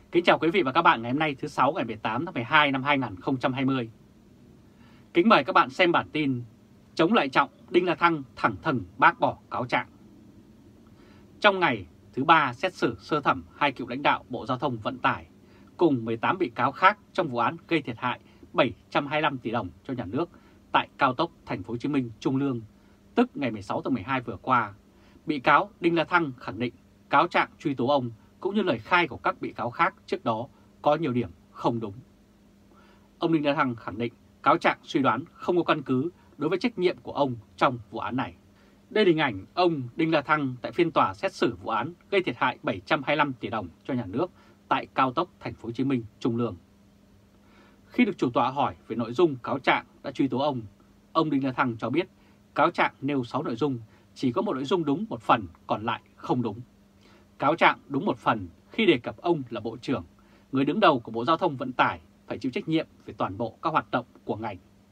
Kính chào quý vị và các bạn ngày hôm nay thứ 6 ngày 18 tháng 12 năm 2020. Kính mời các bạn xem bản tin chống lại Trọng, Đinh La Thăng thẳng thừng bác bỏ cáo trạng. Trong ngày thứ 3 xét xử sơ thẩm hai cựu lãnh đạo Bộ Giao thông Vận tải cùng 18 bị cáo khác trong vụ án gây thiệt hại 725 tỷ đồng cho nhà nước tại cao tốc Thành phố Hồ Chí Minh Trung Lương, tức ngày 16 tháng 12 vừa qua, bị cáo Đinh La Thăng khẳng định cáo trạng truy tố ông cũng như lời khai của các bị cáo khác trước đó có nhiều điểm không đúng. Ông Đinh La Thăng khẳng định cáo trạng suy đoán không có căn cứ đối với trách nhiệm của ông trong vụ án này. Đây là hình ảnh ông Đinh La Thăng tại phiên tòa xét xử vụ án gây thiệt hại 725 tỷ đồng cho nhà nước tại cao tốc Thành phố Hồ Chí Minh Trung Lương. Khi được chủ tọa hỏi về nội dung cáo trạng đã truy tố ông Đinh La Thăng cho biết cáo trạng nêu 6 nội dung, chỉ có một nội dung đúng một phần, còn lại không đúng. Cáo trạng đúng một phần khi đề cập ông là Bộ trưởng, người đứng đầu của Bộ Giao thông Vận tải phải chịu trách nhiệm về toàn bộ các hoạt động của ngành.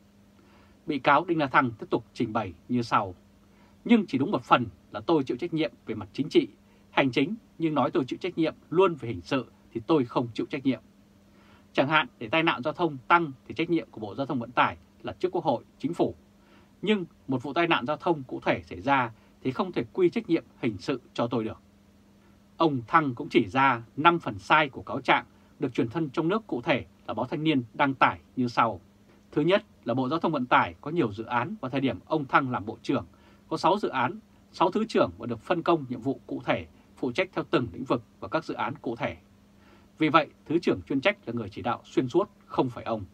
Bị cáo Đinh La Thăng tiếp tục trình bày như sau. Nhưng chỉ đúng một phần là tôi chịu trách nhiệm về mặt chính trị, hành chính, nhưng nói tôi chịu trách nhiệm luôn về hình sự thì tôi không chịu trách nhiệm. Chẳng hạn để tai nạn giao thông tăng thì trách nhiệm của Bộ Giao thông Vận tải là trước Quốc hội, Chính phủ. Nhưng một vụ tai nạn giao thông cụ thể xảy ra thì không thể quy trách nhiệm hình sự cho tôi được. Ông Thăng cũng chỉ ra 5 phần sai của cáo trạng được truyền thông trong nước, cụ thể là báo Thanh niên đăng tải như sau. Thứ nhất là Bộ Giao thông Vận tải có nhiều dự án vào thời điểm ông Thăng làm Bộ trưởng, có 6 dự án, 6 thứ trưởng và được phân công nhiệm vụ cụ thể, phụ trách theo từng lĩnh vực và các dự án cụ thể. Vì vậy, Thứ trưởng chuyên trách là người chỉ đạo xuyên suốt, không phải ông.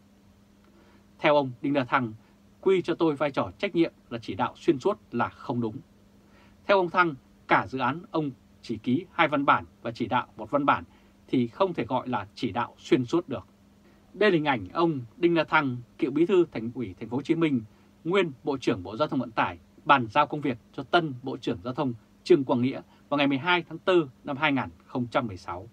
Theo ông Đinh La Thăng, quy cho tôi vai trò trách nhiệm là chỉ đạo xuyên suốt là không đúng. Theo ông Thăng, cả dự án ông chỉ ký 2 văn bản và chỉ đạo 1 văn bản thì không thể gọi là chỉ đạo xuyên suốt được. Đây là hình ảnh ông Đinh La Thăng, cựu bí thư Thành ủy Thành phố Hồ Chí Minh, nguyên Bộ trưởng Bộ Giao thông Vận tải, bàn giao công việc cho tân Bộ trưởng Giao thông Trương Quang Nghĩa vào ngày 12 tháng 4 năm 2016.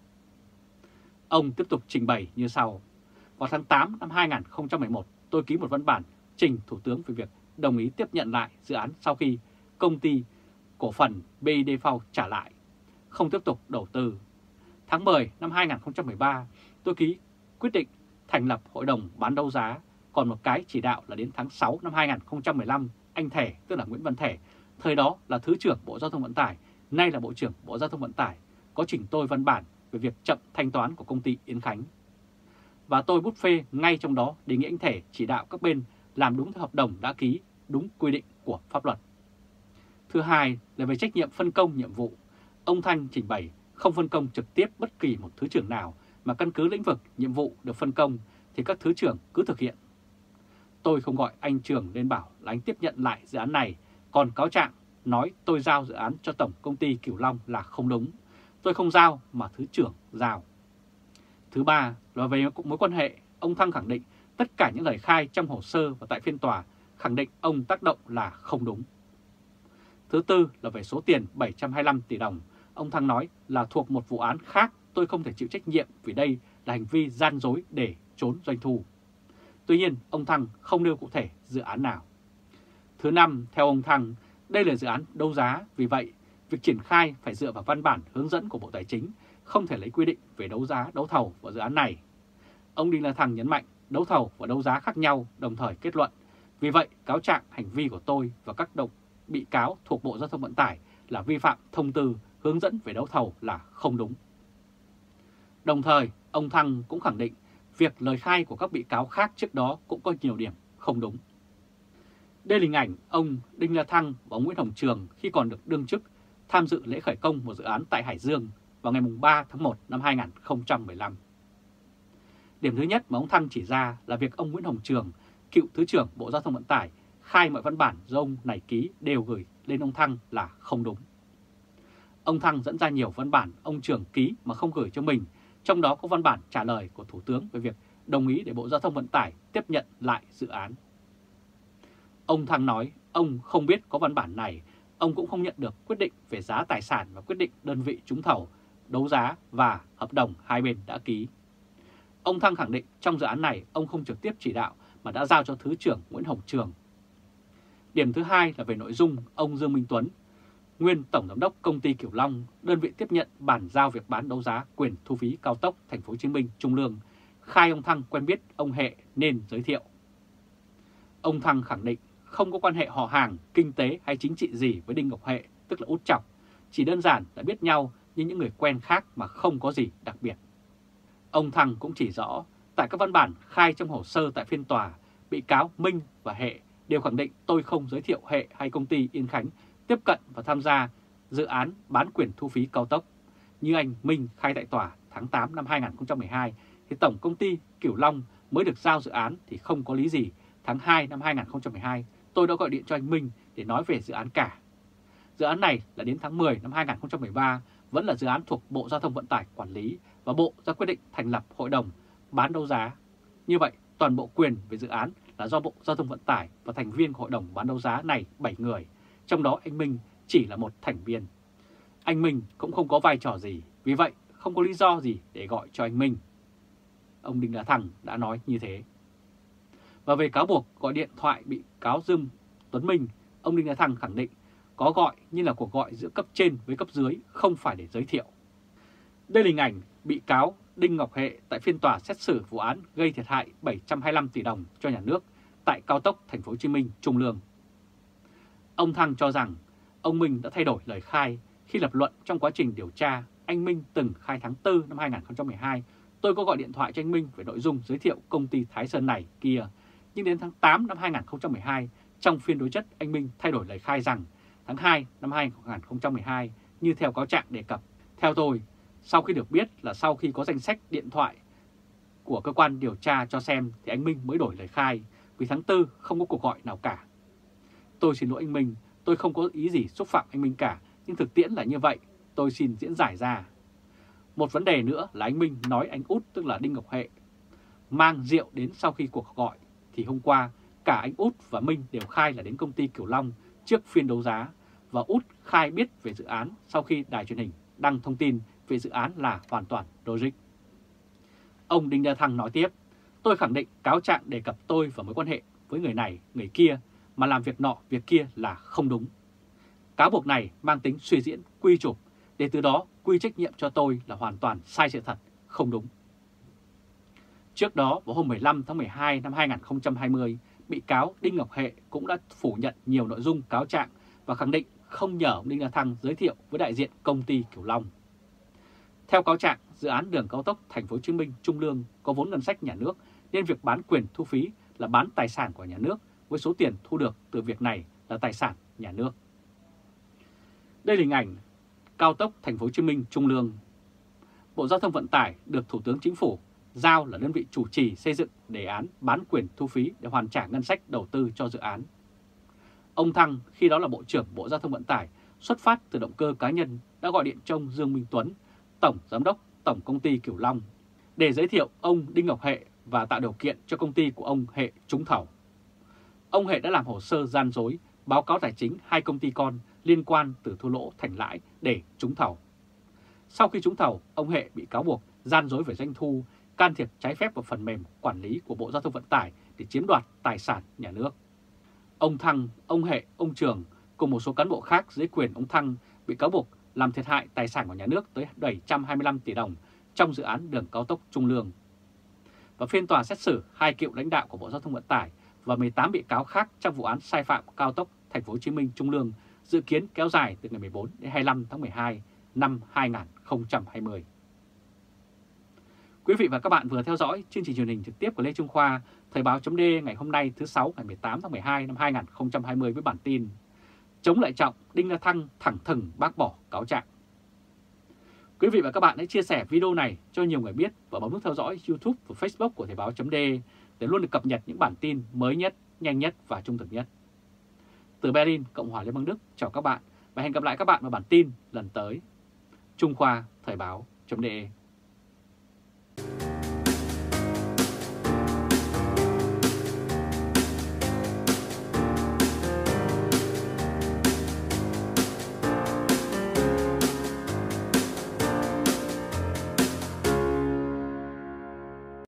Ông tiếp tục trình bày như sau. Vào tháng 8 năm 2011, tôi ký một văn bản trình Thủ tướng về việc đồng ý tiếp nhận lại dự án sau khi công ty cổ phần BIDV trả lại, không tiếp tục đầu tư. Tháng 10 năm 2013, tôi ký quyết định thành lập hội đồng bán đấu giá, còn một cái chỉ đạo là đến tháng 6 năm 2015, anh Thể, tức là Nguyễn Văn Thể, thời đó là Thứ trưởng Bộ Giao thông Vận tải, nay là Bộ trưởng Bộ Giao thông Vận tải, có trình tôi văn bản về việc chậm thanh toán của công ty Yến Khánh. Và tôi bút phê ngay trong đó đề nghị anh Thể chỉ đạo các bên làm đúng theo hợp đồng đã ký, đúng quy định của pháp luật. Thứ hai là về trách nhiệm phân công nhiệm vụ. Ông Thanh trình bày không phân công trực tiếp bất kỳ một thứ trưởng nào mà căn cứ lĩnh vực nhiệm vụ được phân công thì các thứ trưởng cứ thực hiện. Tôi không gọi anh Trường lên bảo là anh tiếp nhận lại dự án này, còn cáo trạng nói tôi giao dự án cho Tổng Công ty Cửu Long là không đúng. Tôi không giao mà thứ trưởng giao. Thứ ba là về mối quan hệ, ông Thăng khẳng định tất cả những lời khai trong hồ sơ và tại phiên tòa khẳng định ông tác động là không đúng. Thứ tư là về số tiền 725 tỷ đồng, ông Thăng nói là thuộc một vụ án khác, tôi không thể chịu trách nhiệm vì đây là hành vi gian dối để trốn doanh thu. Tuy nhiên, ông Thăng không nêu cụ thể dự án nào. Thứ năm, theo ông Thăng, đây là dự án đấu giá, vì vậy, việc triển khai phải dựa vào văn bản hướng dẫn của Bộ Tài chính, không thể lấy quy định về đấu giá, đấu thầu vào dự án này. Ông Đinh La Thăng nhấn mạnh đấu thầu và đấu giá khác nhau, đồng thời kết luận. Vì vậy, cáo trạng hành vi của tôi và các bị cáo thuộc Bộ Giao thông Vận tải là vi phạm thông tư hướng dẫn về đấu thầu là không đúng. Đồng thời, ông Thăng cũng khẳng định việc lời khai của các bị cáo khác trước đó cũng có nhiều điểm không đúng. Đây là hình ảnh ông Đinh La Thăng và ông Nguyễn Hồng Trường khi còn được đương chức tham dự lễ khởi công một dự án tại Hải Dương vào ngày 3 tháng 1 năm 2015. Điểm thứ nhất mà ông Thăng chỉ ra là việc ông Nguyễn Hồng Trường, cựu Thứ trưởng Bộ Giao thông Vận tải, khai mọi văn bản do ông này ký đều gửi lên ông Thăng là không đúng. Ông Thăng dẫn ra nhiều văn bản ông Trường ký mà không gửi cho mình, trong đó có văn bản trả lời của Thủ tướng về việc đồng ý để Bộ Giao thông Vận tải tiếp nhận lại dự án. Ông Thăng nói ông không biết có văn bản này, ông cũng không nhận được quyết định về giá tài sản và quyết định đơn vị trúng thầu, đấu giá và hợp đồng hai bên đã ký. Ông Thăng khẳng định trong dự án này ông không trực tiếp chỉ đạo mà đã giao cho Thứ trưởng Nguyễn Hồng Trường. Điểm thứ hai là về nội dung ông Dương Minh Tuấn, nguyên Tổng Giám đốc Công ty Kiểu Long, đơn vị tiếp nhận bàn giao việc bán đấu giá quyền thu phí cao tốc Thành phố Hồ Chí Minh Trung Lương, khai ông Thăng quen biết ông Hệ nên giới thiệu. Ông Thăng khẳng định không có quan hệ họ hàng, kinh tế hay chính trị gì với Đinh Ngọc Hệ, tức là Út Chọc, chỉ đơn giản đã biết nhau như những người quen khác mà không có gì đặc biệt. Ông Thăng cũng chỉ rõ, tại các văn bản khai trong hồ sơ tại phiên tòa, bị cáo Minh và Hệ đều khẳng định tôi không giới thiệu Hệ hay công ty Yên Khánh tiếp cận và tham gia dự án bán quyền thu phí cao tốc. Như anh Minh khai tại tòa tháng 8 năm 2012, thì Tổng Công ty Kiểu Long mới được giao dự án thì không có lý gì. Tháng 2 năm 2012, tôi đã gọi điện cho anh Minh để nói về dự án cả. Dự án này là đến tháng 10 năm 2013 vẫn là dự án thuộc Bộ Giao thông Vận tải quản lý và Bộ ra quyết định thành lập hội đồng bán đấu giá. Như vậy, toàn bộ quyền về dự án là do Bộ Giao thông Vận tải và thành viên của hội đồng bán đấu giá này 7 người, trong đó anh Minh chỉ là một thành viên. Anh Minh cũng không có vai trò gì, vì vậy không có lý do gì để gọi cho anh Minh. Ông Đinh La Thăng đã nói như thế. Và về cáo buộc gọi điện thoại bị cáo Dương Tuấn Minh, ông Đinh La Thăng khẳng định có gọi nhưng là cuộc gọi giữa cấp trên với cấp dưới, không phải để giới thiệu. Đây là hình ảnh bị cáo Đinh Ngọc Hệ tại phiên tòa xét xử vụ án gây thiệt hại 725 tỷ đồng cho nhà nước tại cao tốc Thành phố Hồ Chí Minh Trung Lương. Ông Thăng cho rằng ông Minh đã thay đổi lời khai khi lập luận trong quá trình điều tra. Anh Minh từng khai tháng 4 năm 2012, tôi có gọi điện thoại cho anh Minh về nội dung giới thiệu công ty Thái Sơn này kia. Nhưng đến tháng 8 năm 2012, trong phiên đối chất, anh Minh thay đổi lời khai rằng tháng 2 năm 2012 như theo cáo trạng đề cập. Theo tôi, sau khi được biết là sau khi có danh sách điện thoại của cơ quan điều tra cho xem thì anh Minh mới đổi lời khai, vì tháng 4 không có cuộc gọi nào cả. Tôi xin lỗi anh Minh, tôi không có ý gì xúc phạm anh Minh cả, nhưng thực tiễn là như vậy, tôi xin diễn giải ra. Một vấn đề nữa là anh Minh nói anh Út, tức là Đinh Ngọc Hệ, mang rượu đến sau khi cuộc gọi, thì hôm qua cả anh Út và Minh đều khai là đến công ty Kiểu Long trước phiên đấu giá, và Út khai biết về dự án sau khi đài truyền hình đăng thông tin về dự án là hoàn toàn logic. Ông Đinh La Thăng nói tiếp, tôi khẳng định cáo trạng đề cập tôi và mối quan hệ với người này, người kia mà làm việc nọ, việc kia là không đúng. Cáo buộc này mang tính suy diễn, quy chụp, để từ đó quy trách nhiệm cho tôi là hoàn toàn sai sự thật, không đúng. Trước đó, vào hôm 15 tháng 12 năm 2020, bị cáo Đinh Ngọc Hệ cũng đã phủ nhận nhiều nội dung cáo trạng và khẳng định không nhờ ông Đinh La Thăng giới thiệu với đại diện công ty Kiểu Long. Theo cáo trạng, dự án đường cao tốc Thành phố Hồ Chí Minh Trung Lương có vốn ngân sách nhà nước nên việc bán quyền thu phí là bán tài sản của nhà nước, với số tiền thu được từ việc này là tài sản nhà nước. Đây là hình ảnh cao tốc Thành phố Hồ Chí Minh Trung Lương. Bộ Giao thông Vận tải được Thủ tướng Chính phủ giao là đơn vị chủ trì xây dựng đề án bán quyền thu phí để hoàn trả ngân sách đầu tư cho dự án. Ông Thăng, khi đó là Bộ trưởng Bộ Giao thông Vận tải, xuất phát từ động cơ cá nhân, đã gọi điện cho ông Dương Minh Tuấn, Tổng Giám đốc Tổng Công ty Kiểu Long, để giới thiệu ông Đinh Ngọc Hệ và tạo điều kiện cho công ty của ông Hệ trúng thầu. Ông Hệ đã làm hồ sơ gian dối, báo cáo tài chính hai công ty con liên quan từ thua lỗ thành lãi để trúng thầu. Sau khi trúng thầu, ông Hệ bị cáo buộc gian dối về doanh thu, can thiệp trái phép vào phần mềm quản lý của Bộ Giao thông Vận tải để chiếm đoạt tài sản nhà nước. Ông Thăng, ông Hệ, ông Trường cùng một số cán bộ khác dưới quyền ông Thăng bị cáo buộc làm thiệt hại tài sản của nhà nước tới 725 tỷ đồng trong dự án đường cao tốc Trung Lương. Và phiên tòa xét xử hai cựu lãnh đạo của Bộ Giao thông Vận tải và 18 bị cáo khác trong vụ án sai phạm cao tốc Thành phố Hồ Chí Minh Trung Lương dự kiến kéo dài từ ngày 14 đến 25 tháng 12 năm 2020. Quý vị và các bạn vừa theo dõi chương trình truyền hình trực tiếp của Lê Trung Khoa, Thời báo .d ngày hôm nay thứ 6 ngày 18 tháng 12 năm 2020 với bản tin chống lại Trọng, Đinh La Thăng thẳng thừng bác bỏ cáo trạng. Quý vị và các bạn hãy chia sẻ video này cho nhiều người biết và bấm nút theo dõi YouTube và Facebook của Thời báo .d để luôn được cập nhật những bản tin mới nhất, nhanh nhất và trung thực nhất. Từ Berlin, Cộng hòa Liên bang Đức, chào các bạn và hẹn gặp lại các bạn vào bản tin lần tới. Trung Khoa, Thời báo .de